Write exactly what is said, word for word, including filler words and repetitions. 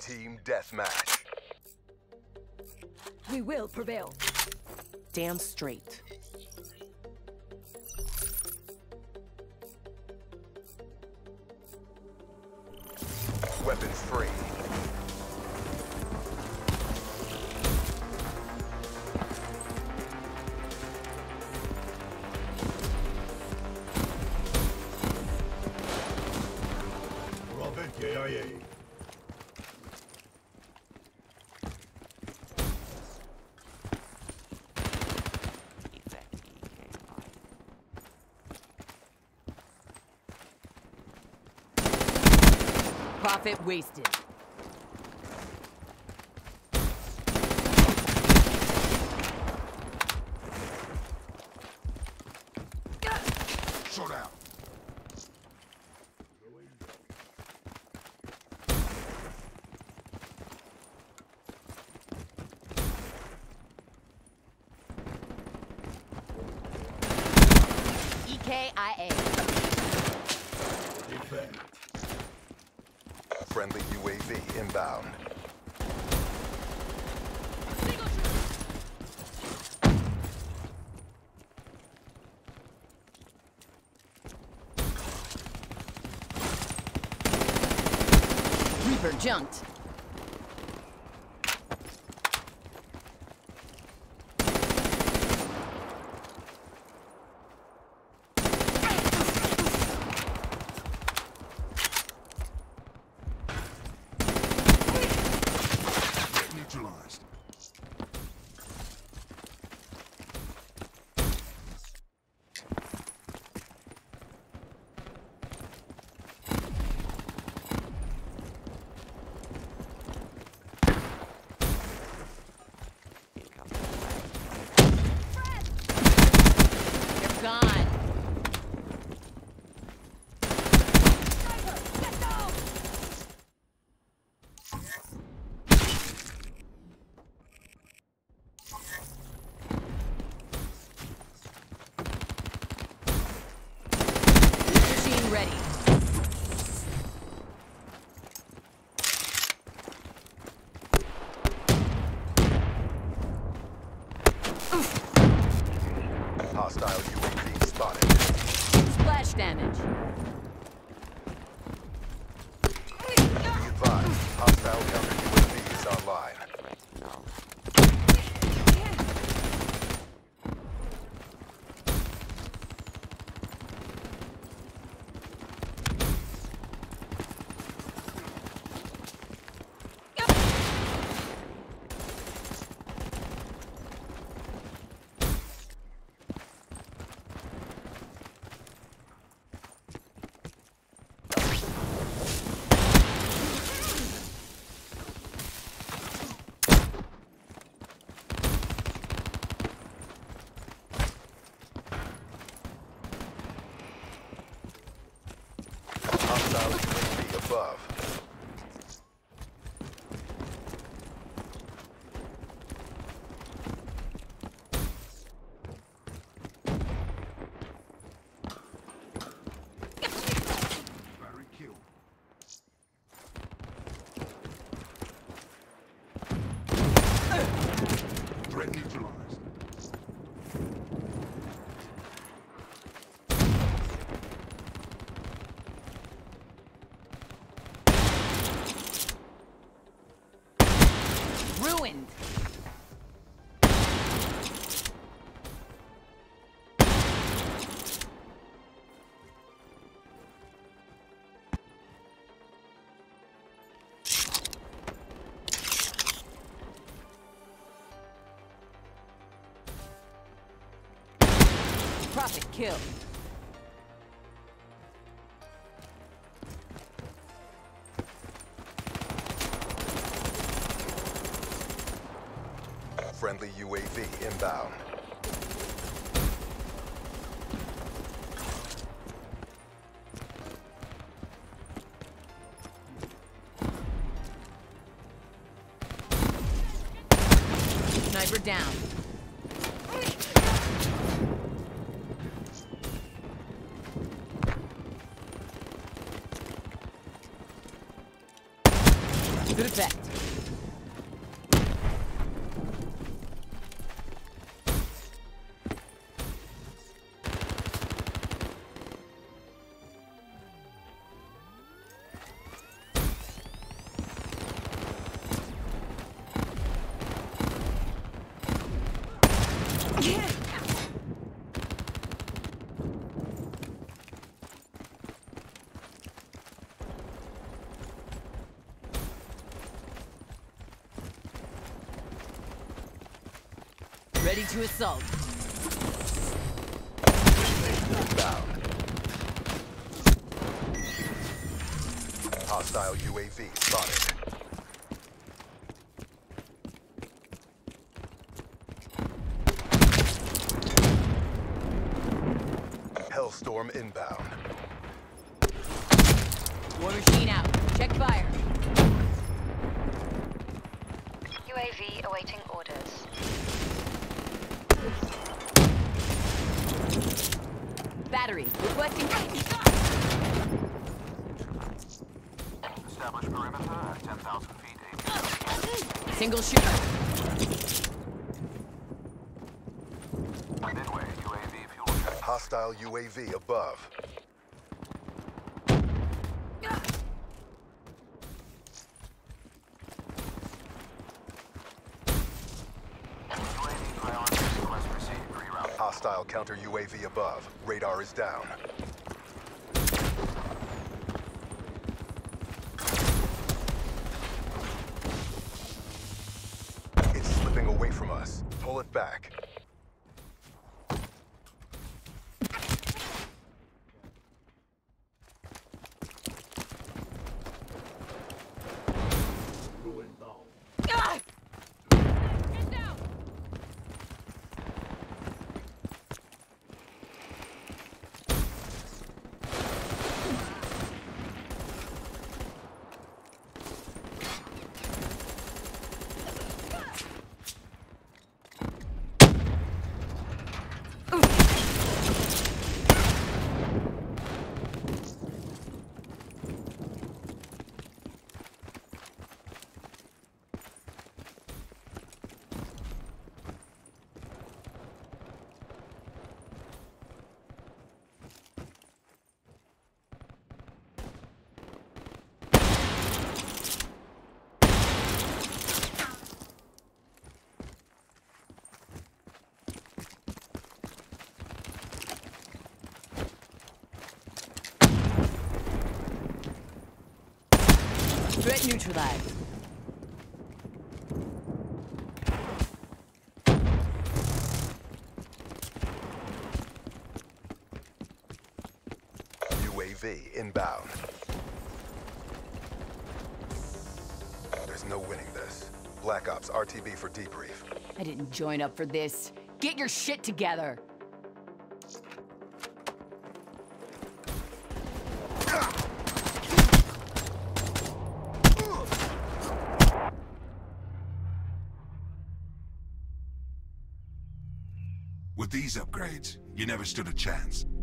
Team Deathmatch. We will prevail. Damn straight. Weapons free. K I A. Profit wasted. Shut out. E K I A. Defend. Friendly U A V inbound. Reaper junked. Neutralized. You're gone. Machine ready. Hostile U A V spotted. Splash damage. Be advised, hostile counter U A V is online. Hostile U A V above. Battery kill. Threat neutralized. Ruined. Profit kill. Friendly U A V inbound. Sniper down. Good effect. Ready to assault. Inbound. Hostile U A V spotted. Hellstorm inbound. War machine out. Check fire. U A V awaiting orders. Battery. Requesting. Establish perimeter at ten thousand feet. Single shooter. Midway, U A V fuel check. Hostile U A V above. U A V priority request received. Reroute. Hostile counter U A V above. Radar is down. It's slipping away from us. Pull it back. Threat neutralized. U A V inbound. There's no winning this. Black Ops R T B for debrief. I didn't join up for this. Get your shit together. With these upgrades, you never stood a chance.